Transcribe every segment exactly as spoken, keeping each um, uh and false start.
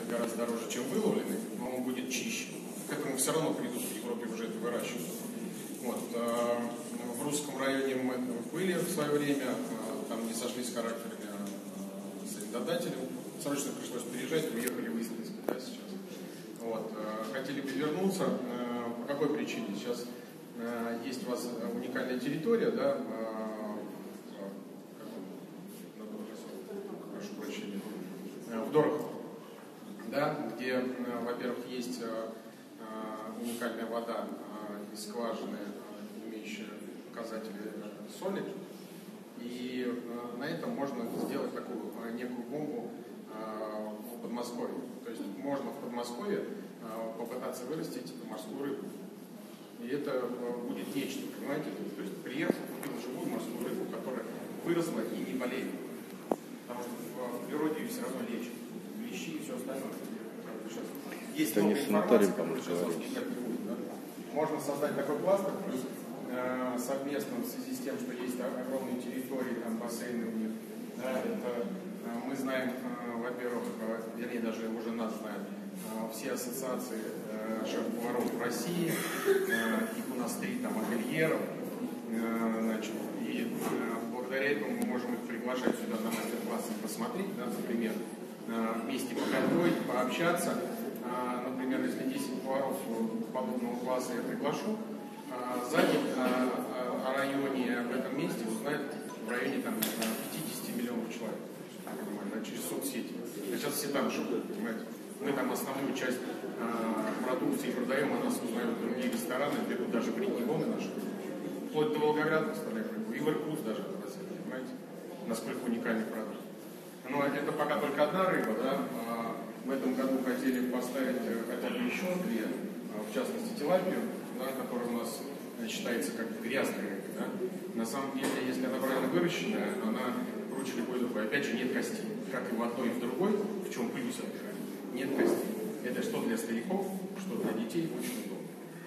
гораздо дороже, чем выловленный, но он будет чище. К этому все равно придут, в Европе уже это выращивают. Вот. В русском районе мы были в свое время, там не сошлись характерами с арендодателем, срочно пришлось приезжать, уехали в Истринск, да, сейчас. Вот. Хотели бы вернуться, по какой причине? Сейчас есть у вас уникальная территория, да, прошу прощения, в Дорохово, да, где, во-первых, есть уникальная вода из скважины, имеющая показатели соли, и на этом можно сделать такую некую бомбу в Подмосковье. То есть можно в Подмосковье попытаться вырастить морскую рыбу. И это будет нечто, понимаете? То есть приехал, купил живую морскую рыбу, которая выросла и не болеет. Потому что в природе ее все равно лечат. Лещи и все остальное. Есть это много не информации, санаторий, которую сейчас вас никак не будет. Да? Можно создать такой кластер, плюс э, совместно в связи с тем, что есть огромные территории, там бассейны у них. Да, это, э, мы знаем, э, во-первых, э, вернее, даже уже нас знают, э, все ассоциации э, шеф-поваров в России, э, их у нас три там ательеров, э, значит, и э, благодаря этому мы можем их приглашать сюда на мастер-классы посмотреть, да, например, э, вместе поготовить, пообщаться. Например, если десять поваров подобного класса я приглашу, сзади о районе в этом месте узнают в районе там, пятьдесят миллионов человек, да, через соцсети. А сейчас все там живут, понимаете. Мы там основную часть продукции продаем, а нас узнают другие рестораны, берут даже регионы наши, вплоть до Волгограда оставляем рыбу, и в Иркутск даже отвозили, понимаете, насколько уникальный продукт. Но это пока только одна рыба, да. В этом году хотели поставить хотя бы еще две, в частности тилапию, да, которая у нас считается как грязной рыбой. Да. На самом деле, если она правильно выращенная, она круче любой другой. Опять же, нет костей. Как и в одной, и в другой, в чем плюс, опять, нет костей. Это что для стариков, что для детей очень удобно.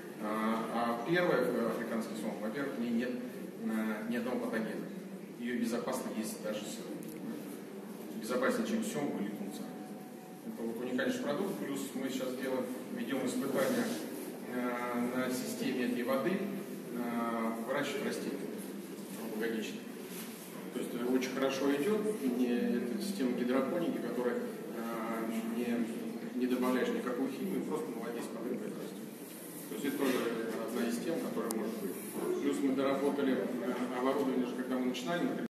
А первая, африканский сом, во-первых, в ней нет ни одного патогена. Ее безопасно есть даже безопаснее, чем семгу или тунца. Это вот уникальнейший продукт, плюс мы сейчас делаем, ведем испытания э, на системе этой воды э, выращивать растения круглогодичные. То есть очень хорошо идет, не, это система гидропоники, которая э, не, не добавляешь никакую химию, просто молодец под рыбой растет. То есть это тоже одна из тем, которая может быть. Плюс мы доработали э, оборудование, когда мы начинали, например,